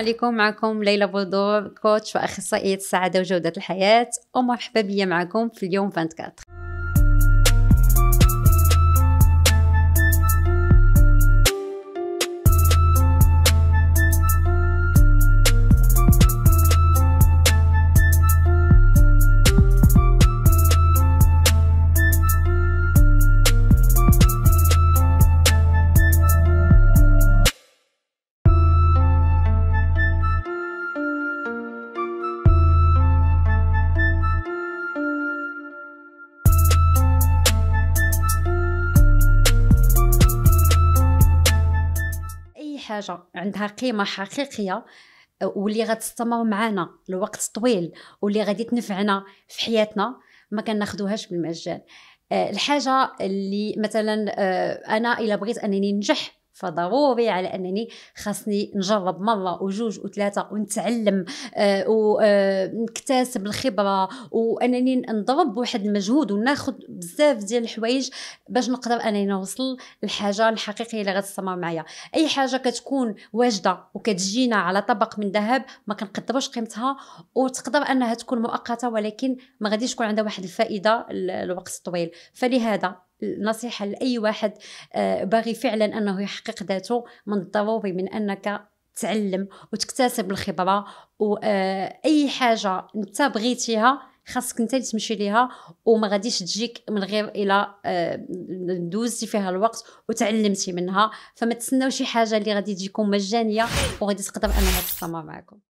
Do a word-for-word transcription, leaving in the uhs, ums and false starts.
عليكم. معكم ليلى بودور، كوتش واخصائيه السعاده وجوده الحياه، ومرحبا بيا معكم في اليوم أربعة وعشرين. حاجة عندها قيمة حقيقية واللي غتستمر معنا لوقت طويل واللي غادي تنفعنا في حياتنا ما كناخذوهاش بالمجان. الحاجة اللي مثلا أنا إلا بغيت أنني ننجح فضروري على أنني خاصني نجرب مرة وجوج وثلاثة ونتعلم آه ونكتسب الخبرة، وأنني نضرب واحد المجهود وناخد بزاف ديال الحوايج باش نقدر أنني نوصل للحاجة الحقيقية اللي غتستمر معايا. أي حاجة كتكون واجدة وكتجينا على طبق من ذهب ما كنقدروش قيمتها، وتقدر أنها تكون مؤقتة ولكن ما غاديش تكون عندها واحد الفائدة الوقت الطويل. فلهذا نصيحة لأي واحد باغي فعلا أنه يحقق ذاته، من الضروري من أنك تعلم وتكتسب الخبرة، وأي حاجة انت بغيتيها خاصك انت تمشي ليها وما غاديش تجيك من غير الى دوزتي فيها الوقت وتعلمتي منها. فما تسناو شي حاجة اللي غادي تجيكم مجانية وغادي تقدر أنها تستمر معكم.